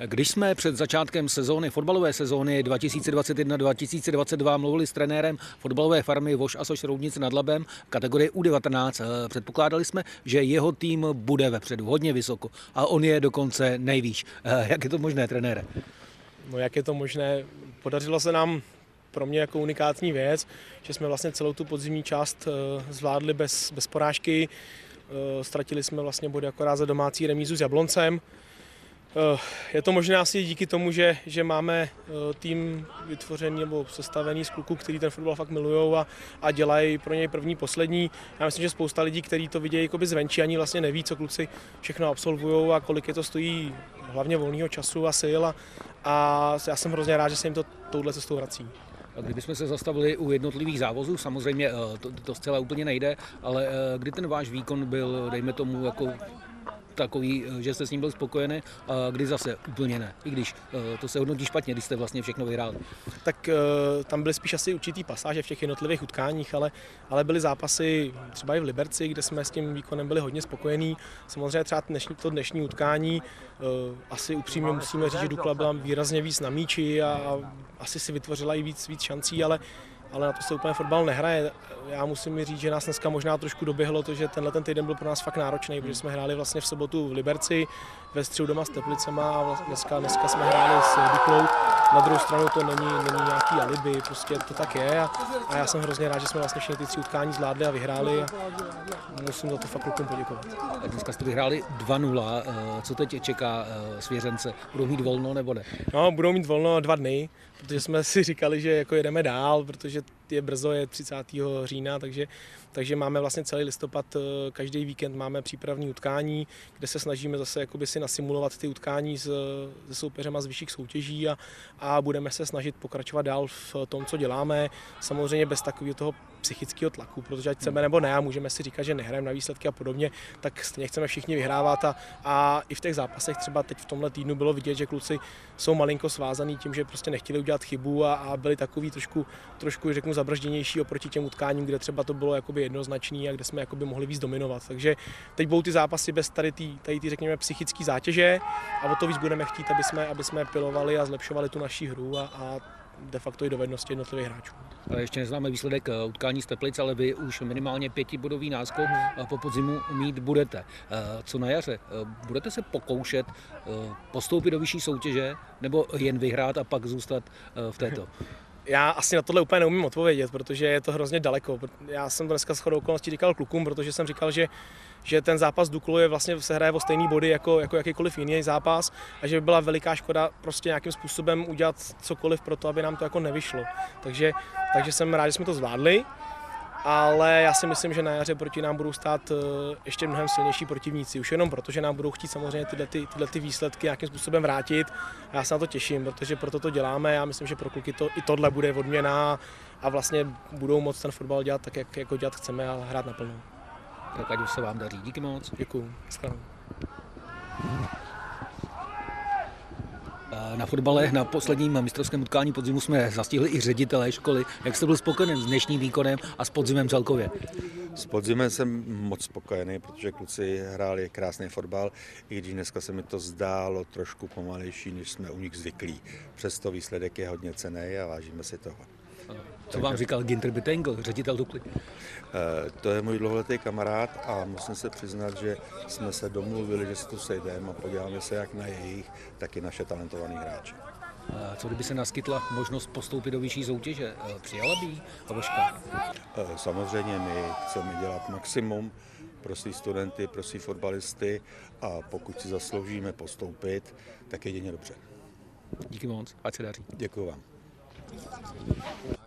Když jsme před začátkem sezóny, fotbalové sezóny 2021-2022 mluvili s trenérem fotbalové farmy Voš a Soš Roudnice nad Labem kategorie U19, předpokládali jsme, že jeho tým bude vepředu hodně vysoko a on je dokonce nejvýš. Jak je to možné, trenére? No jak je to možné? Podařilo se nám pro mě jako unikátní věc, že jsme vlastně celou tu podzimní část zvládli bez porážky. Ztratili jsme vlastně body akorát za domácí remízu s Jabloncem. Je to možná asi díky tomu, že máme tým vytvořený nebo sestavený z kluků, kteří ten fotbal fakt milujou a dělají pro něj první, poslední. Já myslím, že spousta lidí, kteří to vidějí jakoby zvenčí, ani vlastně neví, co kluci všechno absolvují a kolik je to stojí hlavně volného času a sil. A já jsem hrozně rád, že se jim to touhle cestou vrací. Kdybychom se zastavili u jednotlivých závozů, samozřejmě to zcela úplně nejde, ale kdy ten váš výkon byl, dejme tomu, jako takový, že jste s ním byl spokojený, a kdy zase úplně ne, i když to se hodnotí špatně, když jste vlastně všechno vyhráli. Tak tam byly spíš asi určitý pasáže v těch jednotlivých utkáních, ale byly zápasy třeba i v Liberci, kde jsme s tím výkonem byli hodně spokojení. Samozřejmě třeba dnešní utkání, asi upřímně musíme říct, že Dukla byla výrazně víc na míči a asi si vytvořila i víc šancí, ale na to se úplně fotbal nehraje. Já musím říct, že nás dneska možná trošku doběhlo to, že tenhle týden byl pro nás fakt náročný, protože jsme hráli vlastně v sobotu v Liberci, ve středu doma s Teplicema a vlastně dneska jsme hráli s Duklou. Na druhou stranu to není nějaký alibi, prostě to tak je a já jsem hrozně rád, že jsme vlastně všechny ty 3 utkání zvládli a vyhráli a musím za to fakt klukům poděkovat. Dneska jste vyhráli 2-0, co teď čeká svěřence? Budou mít volno nebo ne? No, budou mít volno 2 dny, protože jsme si říkali, že jako jedeme dál, protože je brzo, je 30. října, takže máme vlastně celý listopad, každý víkend máme přípravní utkání, kde se snažíme zase jakoby si nasimulovat ty utkání se soupeřema z vyšších soutěží a budeme se snažit pokračovat dál v tom, co děláme, samozřejmě bez takového toho psychického tlaku, protože ať chceme nebo ne, a můžeme si říkat, že nehrajeme na výsledky a podobně, tak stejně chceme všichni vyhrávat a i v těch zápasech třeba teď v tomhle týdnu bylo vidět, že kluci jsou malinko svázaný tím, že prostě nechtěli udělat chybu a byli takový trošku řeknu zabržděnější oproti těm utkáním, kde třeba to bylo jakoby jednoznačný a kde jsme jakoby mohli víc dominovat. Takže teď budou ty zápasy bez tady řekněme psychické zátěže a o to víc budeme chtít, aby jsme pilovali a zlepšovali tu naši hru a de facto i dovednosti jednotlivých hráčů. Ještě neznáme výsledek utkání z Teplic, ale vy už minimálně 5bodový náskok po podzimu mít budete. Co na jaře? Budete se pokoušet postoupit do vyšší soutěže nebo jen vyhrát a pak zůstat v této? Já asi na tohle úplně neumím odpovědět, protože je to hrozně daleko. Já jsem to dneska shodou okolností říkal klukům, protože jsem říkal, že ten zápas Duklu je vlastně se hraje o stejný body jako jakýkoliv jiný zápas a že by byla veliká škoda prostě nějakým způsobem udělat cokoliv pro to, aby nám to jako nevyšlo. Takže jsem rád, že jsme to zvládli, ale já si myslím, že na jaře proti nám budou stát ještě mnohem silnější protivníci. Už jenom proto, že nám budou chtít samozřejmě tyhle výsledky nějakým způsobem vrátit a já se na to těším, protože proto to děláme. Já myslím, že pro kluky i tohle bude odměna a vlastně budou moct ten fotbal dělat tak, jak ho dělat chceme a hrát naplno. Tak ať už se vám daří. Díky moc. Děkuju. Na fotbale na posledním mistrovském utkání podzimu jsme zastihli i ředitele školy. Jak jste byl spokojený s dnešním výkonem a s podzimem celkově? S podzimem jsem moc spokojený, protože kluci hráli krásný fotbal, i když dneska se mi to zdálo trošku pomalejší, než jsme u nich zvyklí. Přesto výsledek je hodně cenný a vážíme si toho. Co vám říkal Ginter Bitengl, ředitel Dukly? To je můj dlouholetý kamarád a musím se přiznat, že jsme se domluvili, že se tu sejdeme a podíváme se jak na jejich, tak i naše talentovaný hráče. Co kdyby se naskytla možnost postoupit do vyšší soutěže? Přijala by jí Voška? Samozřejmě my chceme dělat maximum pro svý studenty, pro svý fotbalisty a pokud si zasloužíme postoupit, tak jedině dobře. Díky moc, ať se daří. Děkuju vám.